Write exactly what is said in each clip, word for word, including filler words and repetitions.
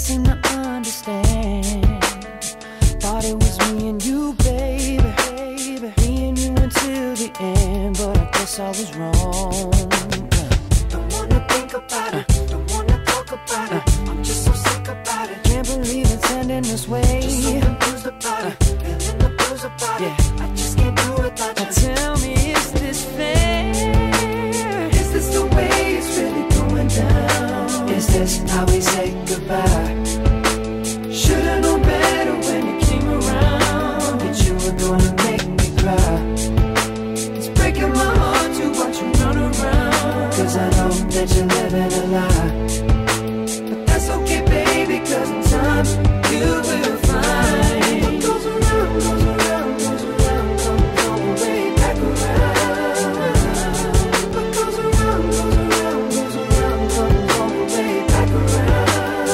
seem to understand. Thought it was me and you, baby, baby, me and you until the end, but I guess I was wrong. Don't wanna think about it, don't wanna talk about it. I'm just so sick about it. Can't believe it's ending this way. Just so confused about it, feeling the blues about it. I just can't do it without you. Now tell me, is this fair? Is this the way it's really going down? Is this how we say goodbye? Should've known better when you came around, that you were gonna make me cry. It's breaking my heart to watch you run around, cause I know that you're living a lie. But that's okay, baby, cause in time you will find what goes around, goes around, goes around, comes all the way back around. What goes around, goes around, goes around, comes all the way back around.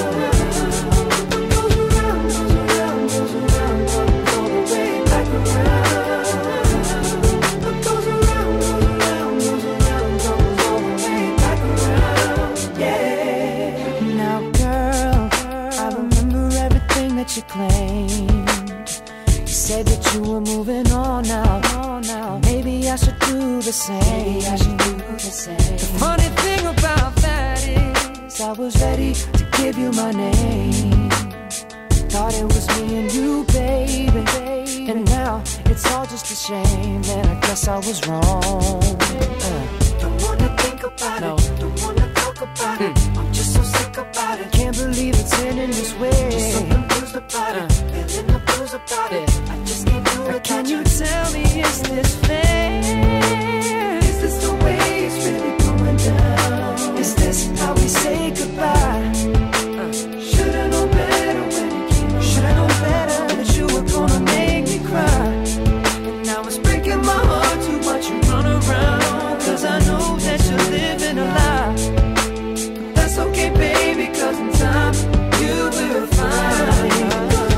You claimed, you said that you were moving on now, on now. Maybe I should do the same. Maybe I should do the same. The funny thing about that is I was ready to give you my name. Thought it was me and you, baby, baby. And now it's all just a shame, and I guess I was wrong. uh. Don't wanna think about no. it, don't wanna talk about mm. it. I'm just so sick about it. Can't believe it's ending this way. Just so confused about uh. it, feeling the blues about yeah. it. I just can't do it. Can you tell me, is this fair? Is this the way it's really going down? Is this how we say goodbye? Uh. Should've known better when you came around. Should've known better that you were gonna make me cry. And now it's breaking my heart to watch you run around, cause I know that you're living a lie. But that's okay, baby, cause in time you will find.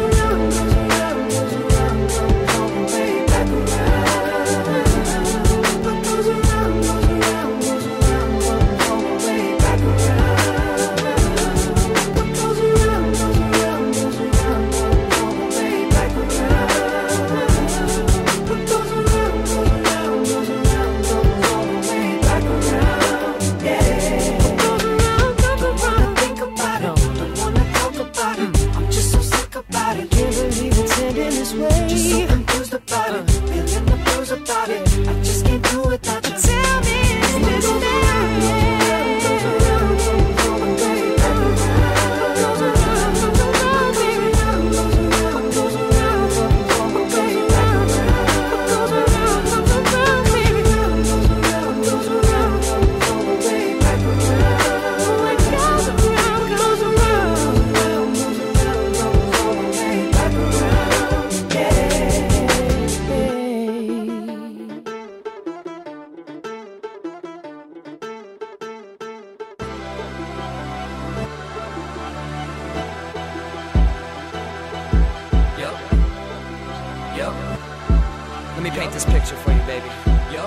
Let me paint this picture for you, baby. Yo.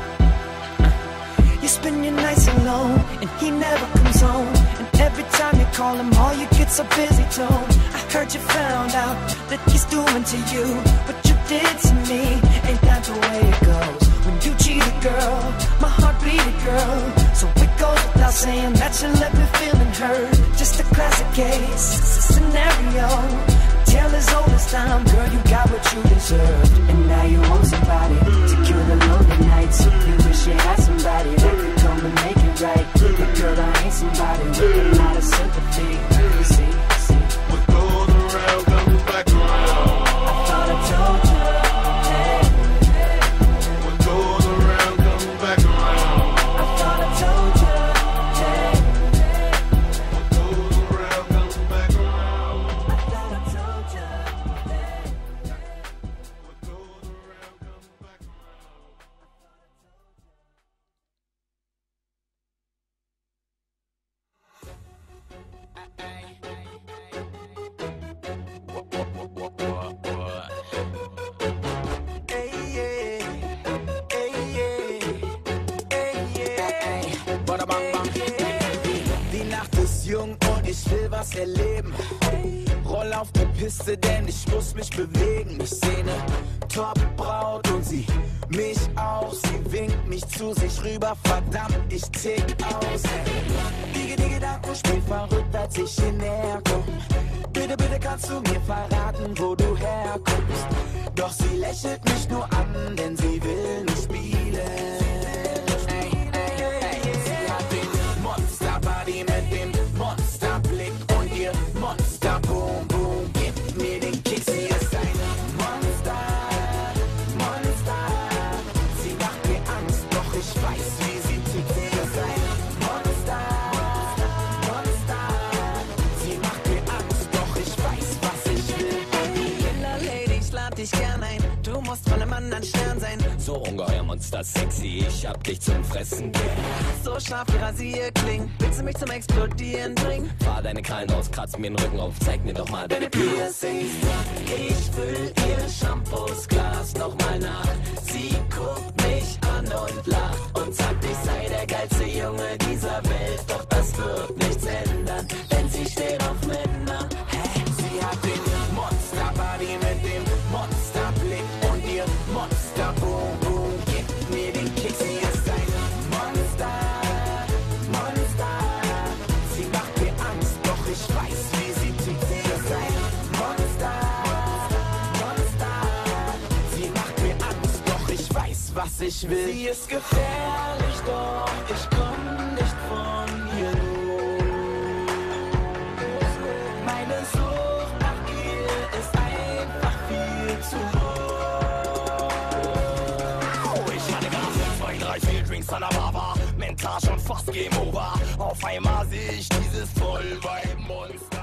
You spend your nights alone, and he never comes home. And every time you call him, all you get's a busy tone. I heard you found out that he's doing to you what you did to me. Ain't that the way it goes? When you cheat a girl, my heart beat a girl. So it goes without saying that you left me feeling hurt. Just a classic case, it's a scenario. Tale as old as time, girl, you got what you deserved. And now you want somebody to cure the lonely nights. You wish you had somebody that could come and make it right. But girl, I ain't somebody with a lot of sympathy. See, see. What goes around comes back around. I thought I told you, hey, hey. What goes around comes back around. I thought I told you, hey, hey. What goes around comes back around. I thought I told you, hey, hey. ich will was erleben. Roll auf die Piste, denn ich muss mich bewegen. Ich seh ne Top-Braut und sie mich auch. Sie winkt mich zu sich rüber, verdammt, ich tick aus. Die, die Gedanken spielen verrückt, als ich hierher komm. Bitte, bitte kannst du mir verraten, wo du herkommst. Doch sie lächelt mich nur an, denn sie will nicht spielen. Ey, ey, ey, sie hat den Monster-Body mit dem Monsterblick und ihr Monster-Boom-Boom gibt mir den Kick. Sie ist ein Monster, Monster. Sie macht mir Angst, doch ich weiß, wie sie tickt. Sie ist ein Monster, Monster. Sie macht mir Angst, doch ich weiß, was ich will. Killer Lady, ich lad dich gern ein. Du musst von einem anderen Stern sein. So ungeheuer Monster sexy, ich hab dich zum Fressen gern. So scharf wie Rasierklingen. Willst du mich zum Explodieren bringen? Fahr deine Krallen aus, kratz mir den Rücken auf, zeig mir doch mal deine Piercings. Ich füll ihr Shampoosglas nochmal nach. Sie guckt mich an und lacht und sagt, ich sei der geilste Junge dieser Welt. Doch das wird nichts ändern, denn sie steht auf Männer. Sie hat den Monster-Body mit dem Monsterblick und ihr Monster-Boom-Boom gibt mir den Kick. Sie ist ein Monster, Monster. Sie macht mir Angst, doch ich weiß, wie sie tickt. Sie ist ein Monster, Monster. Sie macht mir Angst, doch ich weiß, was ich will. Sie ist gefährlich, doch ich komm nicht von ihr los. Meine Sucht nach ihr ist einfach viel zu hoch. Ich hatte gar fünf, zwei, drei, vier Drinks an der Bar, war mental schon fast Game Over. Auf einmal seh ich dieses Vollweib-Monster.